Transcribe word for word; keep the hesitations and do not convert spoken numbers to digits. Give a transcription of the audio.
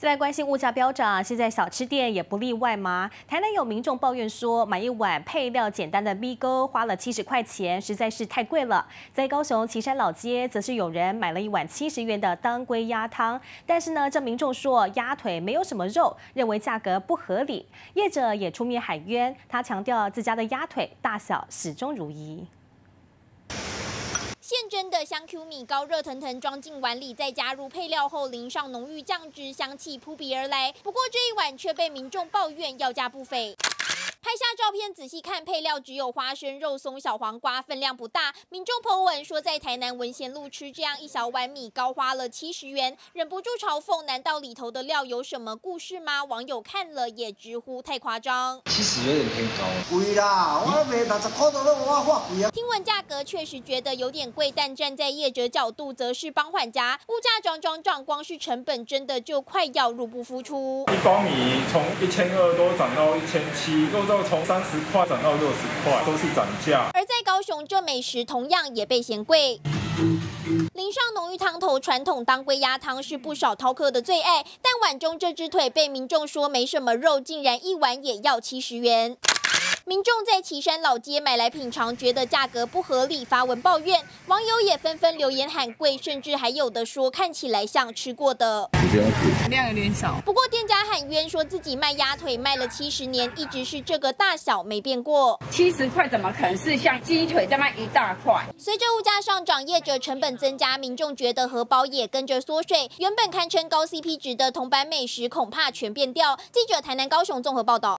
再来关心物价飙涨，现在小吃店也不例外吗？台南有民众抱怨说，买一碗配料简单的米糕花了七十块钱，实在是太贵了。在高雄旗山老街，则是有人买了一碗七十元的当归鸭汤，但是呢，这民众说鸭腿没有什么肉，认为价格不合理。业者也出面喊冤，他强调自家的鸭腿大小始终如一。 现蒸的香 Q 米糕热腾腾装进碗里，再加入配料后淋上浓郁酱汁，香气扑鼻而来。不过这一碗却被民众抱怨要价不菲。 拍下照片，仔细看，配料只有花生、肉松、小黄瓜，分量不大。民众 po 文说，在台南文贤路吃这样一小碗米糕花了七十元，忍不住嘲讽：难道里头的料有什么故事吗？网友看了也直呼太夸张。 七十有点偏高， 贵啦，我卖六十块都都我话贵啊。 听闻价格确实觉得有点贵，但站在业者角度，则是帮缓价。物价涨涨涨，光是成本真的就快要入不敷出。 一包米从一千二都涨到一千七，肉燥从三十块涨到六十块，都是涨价。 而在高雄，这美食同样也被嫌贵。 淋上浓郁汤头，传统当归鸭汤是不少饕客的最爱。但碗中这只腿被民众说没什么肉，竟然一碗也要七十元。民众在旗山老街买来品尝，觉得价格不合理，发文抱怨。网友也纷纷留言喊贵，甚至还有的说看起来像吃过的。 量有点少。 不过店家喊冤，说自己卖鸭腿卖了七十年，一直是这个大小没变过。 七十块怎么可能是像鸡腿这么一大块？ 随着物价上涨，业者成本增加，民众觉得荷包也跟着缩水。原本堪称高 C P 值的铜板美食，恐怕全变调。记者台南、高雄综合报道。